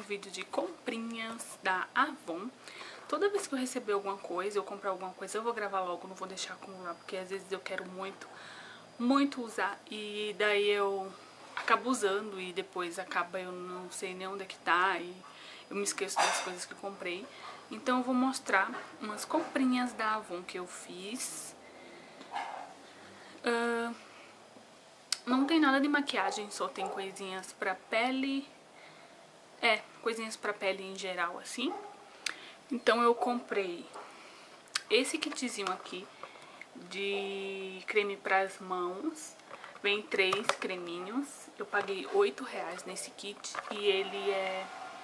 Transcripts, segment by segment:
vídeo de comprinhas da Avon. Toda vez que eu receber alguma coisa, eu comprar alguma coisa, eu vou gravar logo, não vou deixar acumular, porque às vezes eu quero muito usar e daí eu acabo usando e depois acaba eu não sei nem onde é que tá e eu me esqueço das coisas que eu comprei. Então eu vou mostrar umas comprinhas da Avon que eu fiz. Não tem nada de maquiagem, só tem coisinhas pra pele. Coisinhas pra pele em geral, assim. Então eu comprei esse kitzinho aqui de creme pras mãos. Vem 3 creminhos. Eu paguei R$8 nesse kit e ele é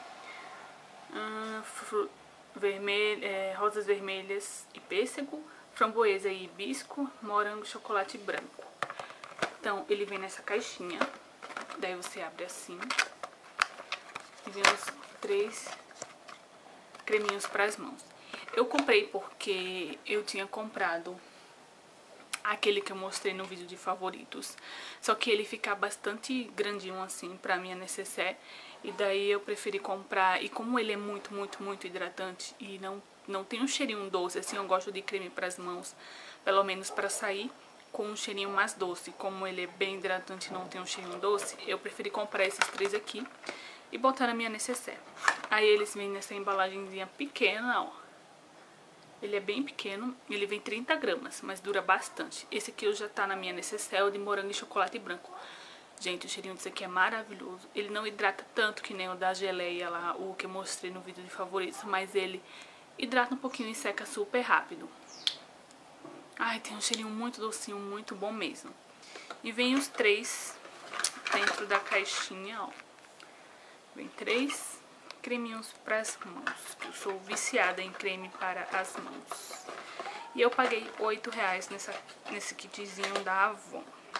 rosas vermelhas e pêssego, framboesa e hibisco, morango, chocolate branco. Então ele vem nessa caixinha, daí você abre assim e vem os 3 creminhos para as mãos. Eu comprei porque eu tinha comprado aquele que eu mostrei no vídeo de favoritos, só que ele fica bastante grandinho assim pra minha necessaire, e daí eu preferi comprar, e como ele é muito hidratante e não tem um cheirinho doce, assim, eu gosto de creme pras mãos, pelo menos pra sair com um cheirinho mais doce. Como ele é bem hidratante e não tem um cheirinho doce, eu preferi comprar esses 3 aqui e botar na minha necessaire. Aí eles vêm nessa embalagenzinha pequena, ó. Ele é bem pequeno, ele vem 30 gramas, mas dura bastante. Esse aqui já tá na minha necessaire, o de morango e chocolate branco. Gente, o cheirinho desse aqui é maravilhoso. Ele não hidrata tanto que nem o da geleia lá, o que eu mostrei no vídeo de favoritos, mas ele hidrata um pouquinho e seca super rápido. Ai, tem um cheirinho muito docinho, muito bom mesmo. E vem os 3 dentro da caixinha, ó. Vem 3 creminhos para as mãos. Eu sou viciada em creme para as mãos. E eu paguei R$8 nesse kitzinho da Avon.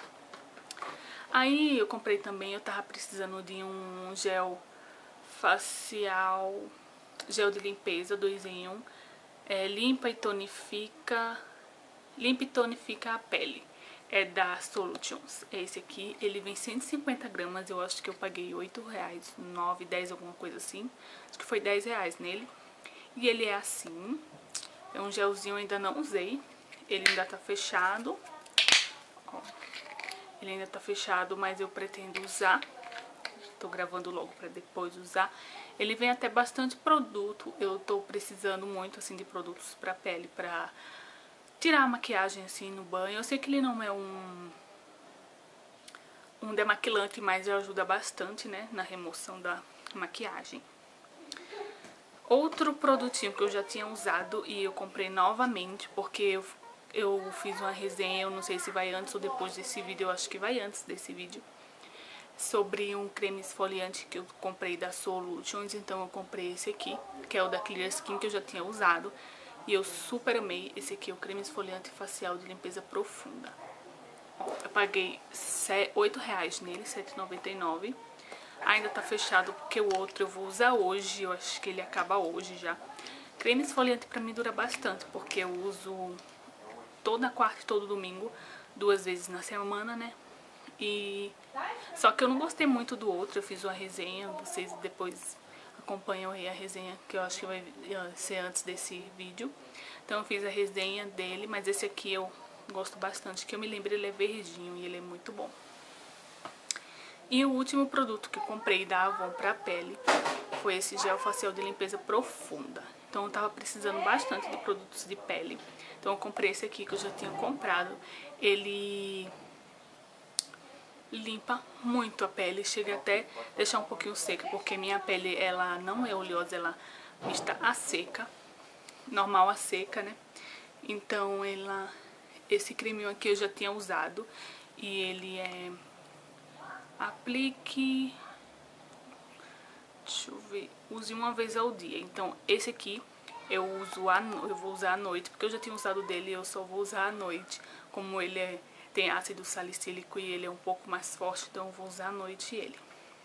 Aí eu comprei também, eu tava precisando de um gel facial, gel de limpeza 2 em 1. Limpa e tonifica a pele. É da Solutions. É esse aqui, ele vem 150 gramas, eu acho que eu paguei R$8, 9, 10, alguma coisa assim. Acho que foi R$10 nele. E ele é assim, é um gelzinho, eu ainda não usei. Ele ainda tá fechado. Ó, ele ainda tá fechado, mas eu pretendo usar. Tô gravando logo pra depois usar. Ele vem até bastante produto, eu tô precisando muito assim de produtos pra pele, pra tirar a maquiagem assim no banho. Eu sei que ele não é um demaquilante, mas ajuda bastante, né, na remoção da maquiagem. Outro produtinho que eu já tinha usado e eu comprei novamente, porque eu fiz uma resenha, eu não sei se vai antes ou depois desse vídeo, eu acho que vai antes desse vídeo, sobre um creme esfoliante que eu comprei da Solutions. Então eu comprei esse aqui, que é o da Clear Skin, que eu já tinha usado. E eu super amei esse aqui, o creme esfoliante facial de limpeza profunda. Eu paguei R$8 nele, R$7,99. Ainda tá fechado porque o outro eu vou usar hoje, eu acho que ele acaba hoje já. Creme esfoliante pra mim dura bastante, porque eu uso toda quarta e todo domingo, 2 vezes na semana, né? Só que eu não gostei muito do outro, eu fiz uma resenha, vocês depois acompanham aí a resenha, que eu acho que vai ser antes desse vídeo. Então eu fiz a resenha dele, mas esse aqui eu gosto bastante, que eu me lembro, ele é verdinho e ele é muito bom. E o último produto que eu comprei da Avon pra pele foi esse gel facial de limpeza profunda. Então eu tava precisando bastante de produtos de pele. Então eu comprei esse aqui que eu já tinha comprado. Ele limpa muito a pele, chega até deixar um pouquinho seca, porque minha pele ela não é oleosa, ela está a seca, normal a seca, né? Então esse creminho aqui eu já tinha usado e ele é aplique, deixa eu ver, use uma vez ao dia. Então esse aqui eu vou usar à noite, porque eu já tinha usado dele e eu só vou usar à noite, como ele tem ácido salicílico e ele é um pouco mais forte, então eu vou usar à noite ele.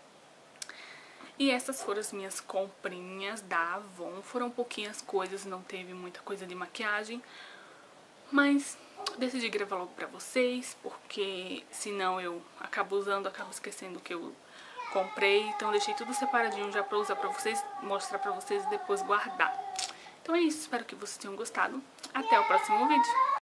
E essas foram as minhas comprinhas da Avon. Foram pouquinhas coisas, não teve muita coisa de maquiagem, mas decidi gravar logo pra vocês, porque senão eu acabo usando, acabo esquecendo que eu comprei. Então deixei tudo separadinho já pra usar pra vocês, mostrar pra vocês e depois guardar. Então é isso, espero que vocês tenham gostado. Até o próximo vídeo.